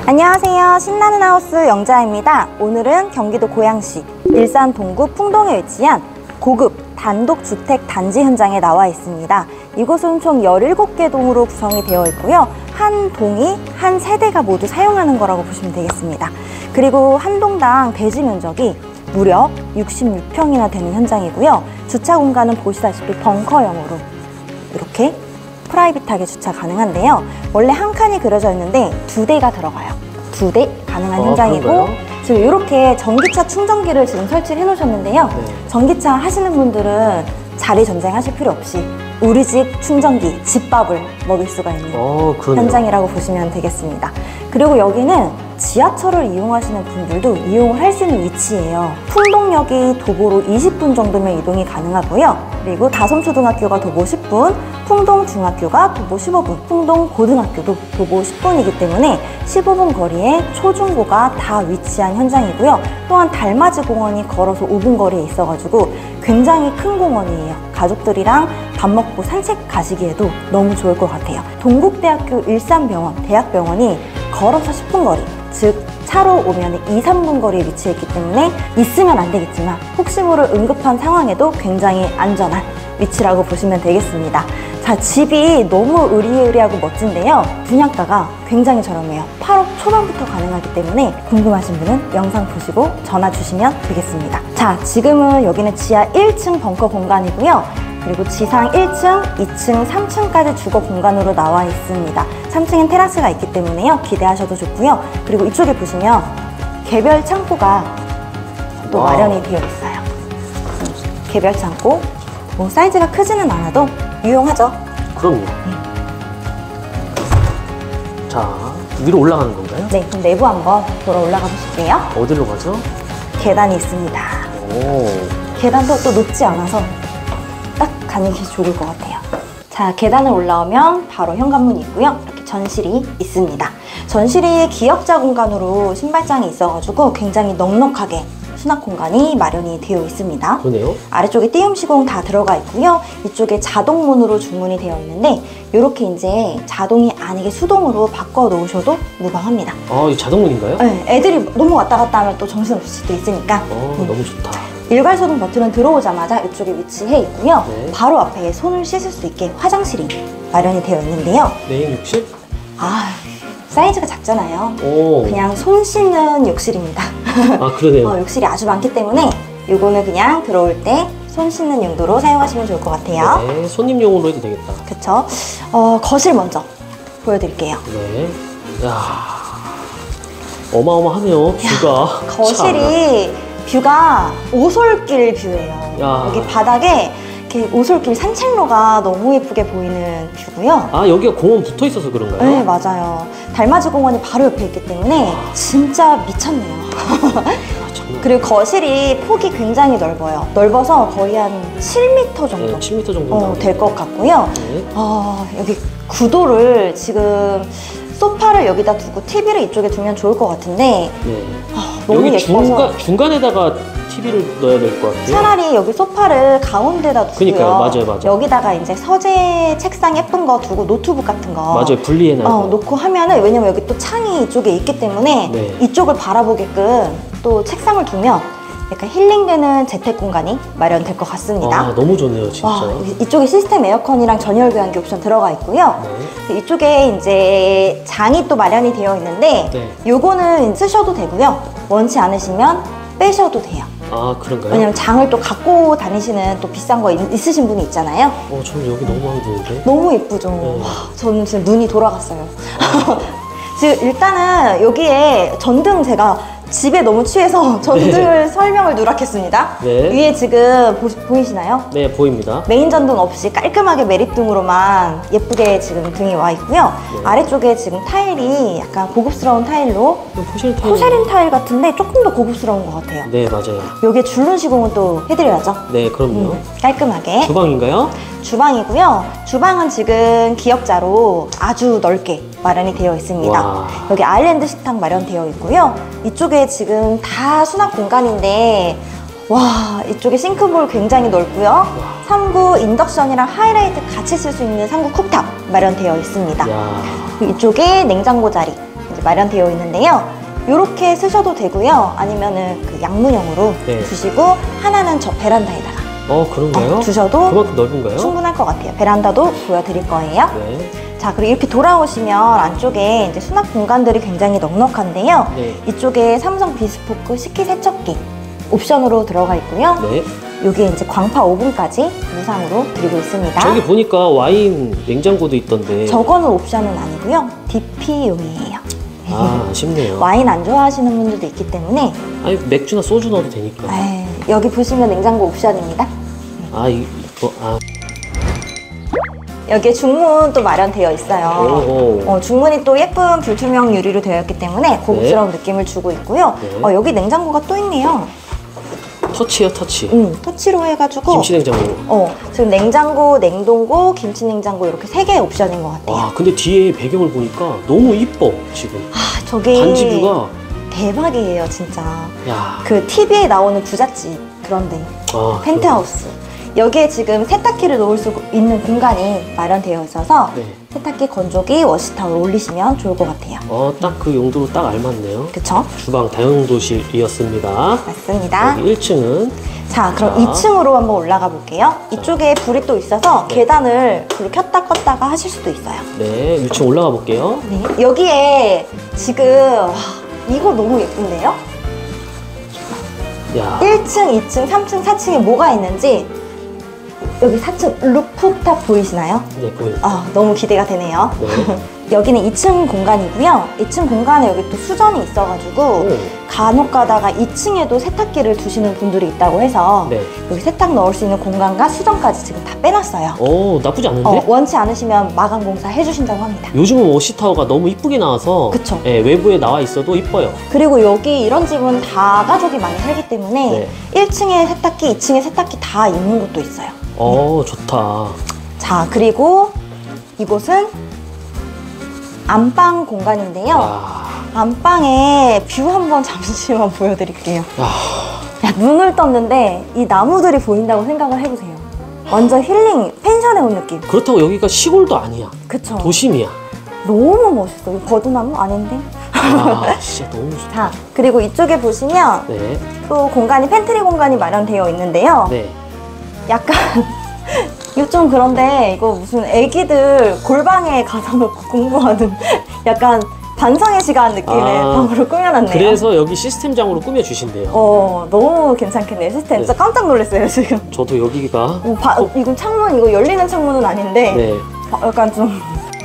안녕하세요. 신나는 하우스 영자입니다. 오늘은 경기도 고양시 일산 동구 풍동에 위치한 고급 단독주택 단지 현장에 나와 있습니다. 이곳은 총 17개 동으로 구성이 되어 있고요. 한 동이 한 세대가 모두 사용하는 거라고 보시면 되겠습니다. 그리고 한 동당 대지 면적이 무려 66평이나 되는 현장이고요. 주차 공간은 보시다시피 벙커형으로 이렇게 프라이빗하게 주차 가능한데요. 원래 한 칸이 그려져 있는데 2대가 들어가요. 2대 가능한 현장이고 그런가요? 지금 이렇게 전기차 충전기를 지금 설치를 해 놓으셨는데요. 네. 전기차 하시는 분들은 자리 전쟁하실 필요 없이 우리 집 충전기, 집밥을 먹을 수가 있는 현장이라고 보시면 되겠습니다. 그리고 여기는 지하철을 이용하시는 분들도 이용을 할 수 있는 위치예요. 풍동역이 도보로 20분 정도면 이동이 가능하고요. 그리고 다솜초등학교가 도보 10분, 풍동중학교가 도보 15분, 풍동고등학교도 도보 10분이기 때문에 15분 거리에 초중고가 다 위치한 현장이고요. 또한 달맞이 공원이 걸어서 5분 거리에 있어가지고 굉장히 큰 공원이에요. 가족들이랑 밥 먹고 산책 가시기에도 너무 좋을 것 같아요. 동국대학교 일산병원, 대학병원이 걸어서 10분 거리, 즉 차로 오면 2, 3분 거리에 위치해 있기 때문에 있으면 안 되겠지만 혹시 모를 응급한 상황에도 굉장히 안전한 위치라고 보시면 되겠습니다. 자, 집이 너무 으리으리하고 멋진데요. 분양가가 굉장히 저렴해요. 8억 초반부터 가능하기 때문에 궁금하신 분은 영상 보시고 전화 주시면 되겠습니다. 자, 지금은 여기는 지하 1층 벙커 공간이고요. 그리고 지상 1층, 2층, 3층까지 주거 공간으로 나와 있습니다. 3층엔 테라스가 있기 때문에요. 기대하셔도 좋고요. 그리고 이쪽에 보시면 개별 창고가 또 마련이 되어 있어요. 개별 창고. 뭐 사이즈가 크지는 않아도 유용하죠. 그럼요. 자, 위로 올라가는 건가요? 네, 그럼 내부 한번 보러 올라가 보실게요. 어디로 가죠? 계단이 있습니다. 오. 계단도 또 높지 않아서 딱 다니기 좋을 것 같아요. 자, 계단을 올라오면 바로 현관문이 있고요. 이렇게 전실이 있습니다. 전실이 기역자 공간으로 신발장이 있어가지고 굉장히 넉넉하게 수납 공간이 마련이 되어 있습니다. 그러네요. 아래쪽에 띄움 시공 다 들어가 있고요. 이쪽에 자동문으로 주문이 되어 있는데 이렇게 이제 자동이 아니게 수동으로 바꿔 놓으셔도 무방합니다. 아, 이 자동문인가요? 네, 애들이 너무 왔다 갔다 하면 또 정신없을 수도 있으니까. 너무 좋다. 일괄소등 버튼은 들어오자마자 이쪽에 위치해 있고요. 네. 바로 앞에 손을 씻을 수 있게 화장실이 마련이 되어 있는데요. 메인 욕실? 사이즈가 작잖아요. 오. 그냥 손 씻는 욕실입니다. 아, 그러네요. 욕실이 아주 많기 때문에 이거는 그냥 들어올 때 손 씻는 용도로 사용하시면 좋을 것 같아요. 네, 손님용으로 해도 되겠다. 그쵸? 거실 먼저 보여드릴게요. 네. 야, 어마어마하네요, 뷰가. 거실이 뷰가 오솔길 뷰예요. 야. 여기 바닥에 이렇게 오솔길 산책로가 너무 예쁘게 보이는 뷰고요. 아, 여기가 공원 붙어 있어서 그런가요? 네, 맞아요. 달맞이 공원이 바로 옆에 있기 때문에 진짜 미쳤네요. 그리고 거실이 폭이 굉장히 넓어요. 넓어서 거의 한 7m 정도, 네, 7m 정도 될 것 같고요. 네. 여기 구도를 지금 소파를 여기다 두고 TV를 이쪽에 두면 좋을 것 같은데 네. 너무 여기 예뻐서 중간에다가 TV를 넣어야 될 것 같아요. 차라리 여기 소파를 가운데다 두고요. 그러니까요. 맞아요. 여기다가 이제 서재 책상 예쁜 거 두고 노트북 같은 거 맞아요. 분리해놔요. 놓고 하면은, 왜냐면 여기 또 창이 이쪽에 있기 때문에 네. 이쪽을 바라보게끔 또 책상을 두면 약간 힐링되는 재택 공간이 마련될 것 같습니다. 너무 좋네요, 진짜. 이쪽에 시스템 에어컨이랑 전열 교환기 옵션 들어가 있고요. 네. 이쪽에 이제 장이 또 마련이 되어 있는데 네. 요거는 쓰셔도 되고요. 원치 않으시면 빼셔도 돼요. 아, 그런가요? 왜냐면 장을 또 갖고 다니시는 또 비싼 거 있으신 분이 있잖아요. 저는 여기 너무 마음에 드는데. 너무 예쁘죠. 와, 저는 지금 눈이 돌아갔어요. 지금 일단은 여기에 전등, 제가 집에 너무 취해서 전등을 설명을 누락했습니다. 네. 위에 지금 보이시나요? 네, 보입니다. 메인 전등 없이 깔끔하게 매립등으로만 예쁘게 지금 등이 와 있고요. 네. 아래쪽에 지금 타일이 약간 고급스러운 타일로, 포세린 타일 같은데 조금 더 고급스러운 것 같아요. 네, 맞아요. 여기에 줄눈 시공은 또 해드려야죠. 네, 그럼요. 깔끔하게. 주방인가요? 주방이고요. 주방은 지금 기역자로 아주 넓게 마련이 되어 있습니다. 와. 여기 아일랜드 식탁 마련되어 있고요. 이쪽에 지금 다 수납 공간인데, 와, 이쪽에 싱크볼 굉장히 넓고요. 3구 인덕션이랑 하이라이트 같이 쓸 수 있는 3구 쿡탑 마련되어 있습니다. 야. 이쪽에 냉장고 자리, 마련되어 있는데요. 이렇게 쓰셔도 되고요. 아니면은 그 양문형으로 네. 두시고 하나는 저 베란다에다가 그런가요? 두셔도 그만큼 넓은가요? 충분할 것 같아요. 베란다도 보여드릴 거예요. 네. 자, 그리고 이렇게 돌아오시면 안쪽에 이제 수납 공간들이 굉장히 넉넉한데요. 네. 이쪽에 삼성 비스포크 식기세척기 옵션으로 들어가 있고요. 네. 여기에 이제 광파 오븐까지 무상으로 드리고 있습니다. 저기 보니까 와인 냉장고도 있던데. 저거는 옵션은 아니고요. DP용이에요. 아쉽네요. 와인 안 좋아하시는 분들도 있기 때문에 아니, 맥주나 소주 넣어도 되니까. 여기 보시면 냉장고 옵션입니다. 여기에 중문 또 마련되어 있어요. 중문이 또 예쁜 불투명 유리로 되어 있기 때문에 고급스러운 느낌을 주고 있고요. 네. 여기 냉장고가 또 있네요. 터치요, 터치. 터치로 해가지고 김치 냉장고. 지금 냉장고, 냉동고, 김치 냉장고 이렇게 3개의 옵션인 것 같아요. 와, 근데 뒤에 배경을 보니까 너무 이뻐, 지금. 저게 반지뷰가. 대박이에요, 진짜. 야. 그 TV에 나오는 부잣집 그런데 펜트하우스. 여기에 지금 세탁기를 놓을 수 있는 공간이 마련되어 있어서 네. 세탁기, 건조기, 워시타올 올리시면 좋을 것 같아요. 딱 그 용도로 딱 알맞네요. 그쵸? 주방 다용도실이었습니다. 맞습니다. 여기 1층은 자, 그럼 2층으로 한번 올라가 볼게요. 이쪽에 불이 또 있어서 네. 계단을 불을 켰다 껐다가 하실 수도 있어요. 네, 1층 올라가 볼게요. 네. 여기에 지금 이거 너무 예쁜데요? 야. 1층, 2층, 3층, 4층에 뭐가 있는지 여기 4층 루프탑 보이시나요? 네, 보여요. 너무 기대가 되네요. 네. 여기는 2층 공간이고요. 2층 공간에 여기 또 수전이 있어가지고 간혹 가다가 2층에도 세탁기를 두시는 분들이 있다고 해서 네. 여기 세탁 넣을 수 있는 공간과 수전까지 지금 다 빼놨어요. 나쁘지 않은데? 원치 않으시면 마감 공사 해주신다고 합니다. 요즘은 워시타워가 너무 이쁘게 나와서 그쵸. 네, 외부에 나와 있어도 이뻐요. 그리고 여기 이런 집은 다 가족이 많이 살기 때문에 네. 1층에 세탁기, 2층에 세탁기 다 있는 곳도 있어요. 좋다. 자, 그리고 이곳은 안방 공간인데요. 안방에 뷰 한번 잠시만 보여드릴게요. 눈을 떴는데 이 나무들이 보인다고 생각을 해보세요. 완전 힐링, 펜션에 온 느낌. 그렇다고 여기가 시골도 아니야. 그쵸. 도심이야. 너무 멋있어. 버드나무 아닌데? 진짜 너무 좋다. 자, 그리고 이쪽에 보시면 네. 또 공간이 팬트리 공간이 마련되어 있는데요. 네. 약간 이거 좀 그런데 이거 무슨 애기들 골방에 가서 놓고 공부하는 약간 반성의 시간 느낌의 방으로 꾸며놨네요. 그래서 여기 시스템장으로 꾸며주신대요. 너무 괜찮겠네요. 시스템. 진짜 깜짝 놀랐어요, 지금. 저도 여기가 이거 창문, 이거 열리는 창문은 아닌데 네. 약간 좀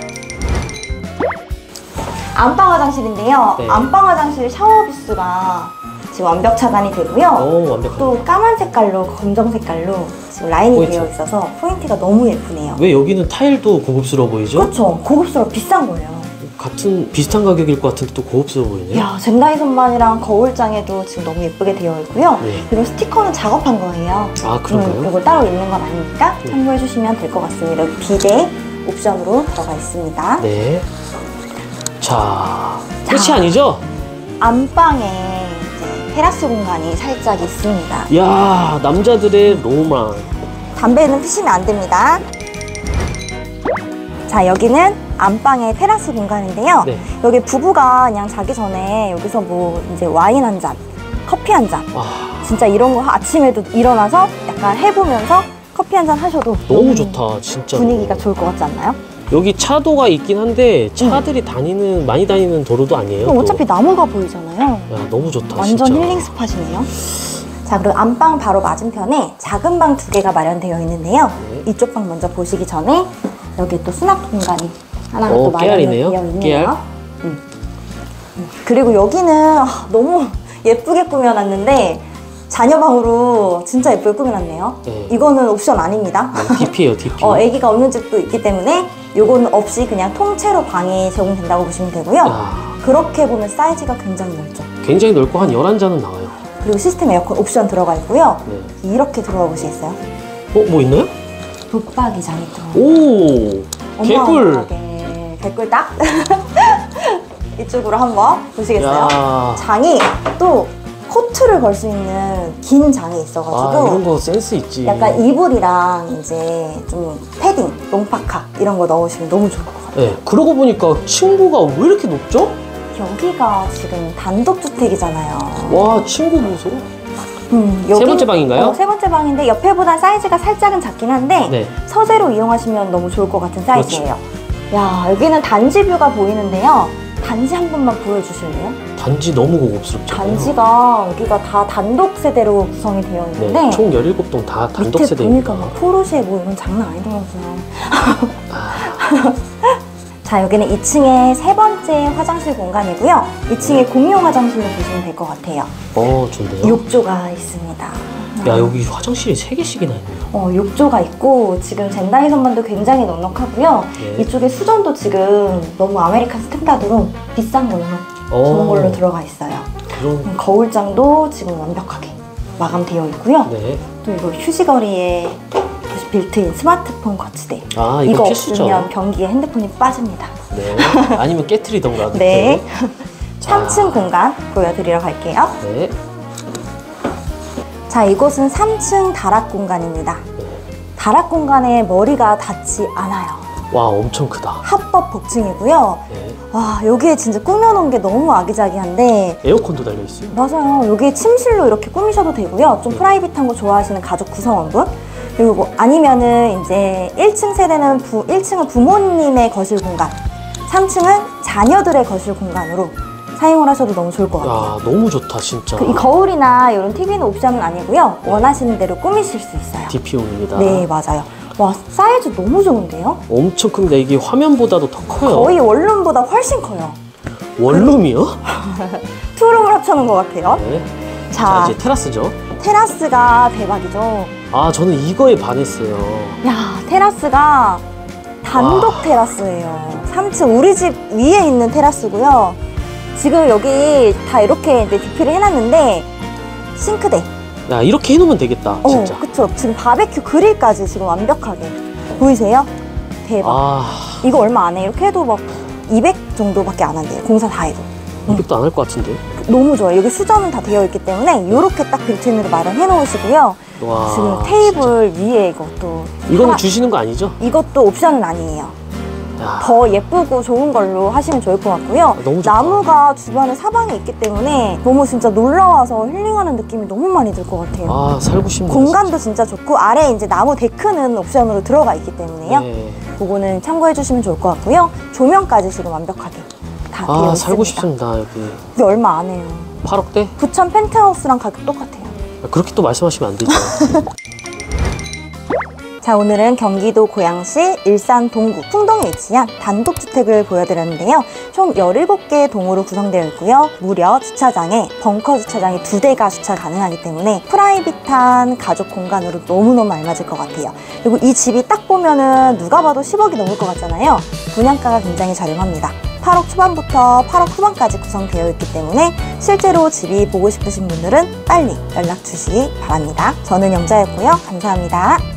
안방 화장실인데요. 네. 안방 화장실 샤워 부스가 지금 완벽 차단이 되고요. 완벽하네. 또 까만 색깔로 검정 색깔로 지금 라인이 포인트. 되어 있어서 포인트가 너무 예쁘네요. 왜 여기는 타일도 고급스러워 보이죠? 그렇죠. 고급스러워 비싼 거예요. 같은 비슷한 가격일 것 같은데 또 고급스러워 보이네요. 야, 젠다이 선반이랑 거울장에도 지금 너무 예쁘게 되어 있고요. 네. 그리고 스티커는 작업한 거예요. 그런가요? 이거 따로 있는 건 아니니까 참고해 주시면 될 것 같습니다. 여기 비데 옵션으로 들어가 있습니다. 네. 자, 끝이 아니죠? 안방에 이제 테라스 공간이 살짝 있습니다. 야, 남자들의 로망. 담배는 피시면 안 됩니다. 자, 여기는 안방의 테라스 공간인데요. 네. 여기 부부가 그냥 자기 전에 여기서 뭐 이제 와인 한 잔, 커피 한 잔, 진짜 이런 거 아침에도 일어나서 약간 해보면서 커피 한 잔 하셔도 너무 좋다, 진짜. 분위기가 좋을 것 같지 않나요? 여기 차도가 있긴 한데 차들이 많이 다니는 도로도 아니에요. 그럼 또. 어차피 나무가 보이잖아요. 야, 너무 좋다, 완전 진짜. 힐링 스팟이네요. 자, 그리고 안방 바로 맞은편에 작은 방 2개가 마련되어 있는데요. 네. 이쪽 방 먼저 보시기 전에 여기 또 수납 공간이 하나가 오, 또 마련되어 깨알이네요. 있네요. 깨알. 그리고 여기는 너무 예쁘게 꾸며놨는데 자녀방으로 진짜 예쁘게 꾸며놨네요. 네. 이거는 옵션 아닙니다. DP예요, DP. 애기가 없는 집도 있기 때문에 요거는 없이 그냥 통째로 방이 제공된다고 보시면 되고요. 그렇게 보면 사이즈가 굉장히 넓죠. 굉장히 넓고 한 11잔은 나와요. 그리고 시스템 에어컨 옵션 들어가 있고요. 네. 이렇게 들어가 보시겠어요? 뭐 있나요? 붙박이장이 들어가. 오, 개꿀. 어마어마하게 개꿀 딱. 이쪽으로 한번 보시겠어요? 야. 장이 또 코트를 걸 수 있는 긴 장이 있어가지고 이런 거 센스 있지. 약간 이불이랑 이제 좀 패딩, 롱파카 이런 거 넣으시면 너무 좋을 것 같아요. 네, 그러고 보니까 층고가 왜 이렇게 높죠? 여기가 지금 단독주택이잖아요. 와, 친구 보소. 여기, 세 번째 방인가요? 세 번째 방인데 옆에보다 사이즈가 살짝은 작긴 한데 네. 서재로 이용하시면 너무 좋을 것 같은 사이즈예요. 야, 여기는 단지 뷰가 보이는데요. 단지 한 번만 보여주실래요? 단지 너무 고급스럽잖아요. 단지가 여기가 다 단독 세대로 구성이 되어 있는데 네, 총 17동 다 단독 밑에 세대입니다. 보니까 막 포르쉐 뭐 이런 장난 아니더라고요. 자, 여기는 2층에 세 번째 화장실 공간이고요. 2층에 공용 화장실로 보시면 될 것 같아요. 좋네요. 욕조가 있습니다. 야, 여기 화장실이 3개씩이나 있네요. 욕조가 있고 지금 젠다이 선반도 굉장히 넉넉하고요. 네. 이쪽에 수전도 지금 너무 아메리칸 스탠다드로 비싼 걸로 좋은 걸로 들어가 있어요. 그럼 거울장도 지금 완벽하게 마감되어 있고요. 네. 또 이거 휴지거리에 빌트인 스마트폰 거치대. 이거 이거 필수죠. 없으면 변기에 핸드폰이 빠집니다. 네. 아니면 깨트리던가. 네. 자. 3층 공간 보여드리러 갈게요. 네. 자, 이곳은 3층 다락 공간입니다. 네. 다락 공간에 머리가 닿지 않아요. 와, 엄청 크다. 합법 복층이고요. 네. 와, 여기에 진짜 꾸며놓은 게 너무 아기자기한데 에어컨도 달려있어요. 맞아요. 여기 침실로 이렇게 꾸미셔도 되고요. 좀 프라이빗한 거 좋아하시는 가족 구성원분, 그리고 뭐 아니면은 이제 1층 세대는 1층은 부모님의 거실 공간, 3층은 자녀들의 거실 공간으로 사용을 하셔도 너무 좋을 것 같아요. 야, 너무 좋다, 진짜. 이 거울이나 이런 TV는 옵션은 아니고요. 원하시는 대로 꾸미실 수 있어요. DP용입니다. 네, 맞아요. 와, 사이즈 너무 좋은데요? 엄청 큽니다. 이게 화면보다도 더 커요. 거의 원룸보다 훨씬 커요. 원룸이요? 투룸을 합쳐놓은 것 같아요. 네. 자, 자, 이제 테라스죠. 테라스가 대박이죠. 저는 이거에 반했어요. 야, 테라스가 단독 와. 테라스예요. 3층 우리 집 위에 있는 테라스고요. 지금 여기 다 이렇게 이제 DP를 해놨는데 싱크대. 야, 이렇게 해놓으면 되겠다, 진짜. 그쵸. 지금 바베큐 그릴까지 지금 완벽하게. 보이세요? 대박. 이거 얼마 안 해. 이렇게 해도 막 200 정도밖에 안 한대요. 공사 다 해도. 200도 안 할 것 같은데. 너무 좋아요. 여기 수전은 다 되어 있기 때문에 이렇게 딱 빌트인으로 마련해 놓으시고요. 와, 지금 테이블 위에 이것도 이거는 주시는 거 아니죠? 이것도 옵션은 아니에요. 야, 더 예쁘고 좋은 걸로 하시면 좋을 것 같고요. 너무 좋다. 나무가 주변에 사방에 있기 때문에 너무 진짜 놀러와서 힐링하는 느낌이 너무 많이 들 것 같아요. 살고 싶네요. 공간도 진짜 좋고 아래 이제 나무 데크는 옵션으로 들어가 있기 때문에요. 네. 그거는 참고해 주시면 좋을 것 같고요. 조명까지 지금 완벽하게 다 되어 있습니다. 살고 싶습니다, 여기. 이게 얼마 안 해요. 8억대? 부천 펜트하우스랑 가격 똑같아요. 그렇게 또 말씀하시면 안 되죠. 자, 오늘은 경기도 고양시 일산 동구 풍동에 위치한 단독주택을 보여드렸는데요. 총 17개의 동으로 구성되어 있고요. 무려 주차장에 벙커 주차장이 2대가 주차 가능하기 때문에 프라이빗한 가족 공간으로 너무너무 알맞을 것 같아요. 그리고 이 집이 딱 보면은 누가 봐도 10억이 넘을 것 같잖아요. 분양가가 굉장히 저렴합니다. 8억 초반부터 8억 후반까지 구성되어 있기 때문에 실제로 집이 보고 싶으신 분들은 빨리 연락 주시기 바랍니다. 저는 영자였고요. 감사합니다.